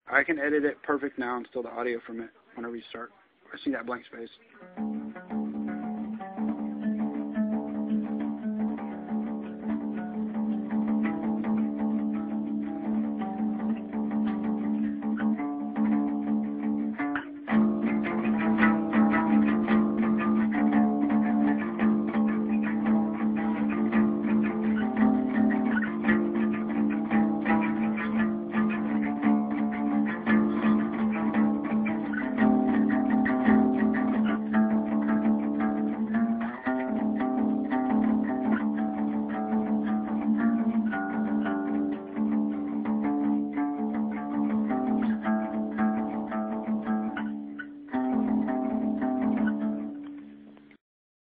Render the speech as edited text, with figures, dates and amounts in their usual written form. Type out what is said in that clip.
I can edit it perfect now and steal the audio from it whenever you start. I see that blank space.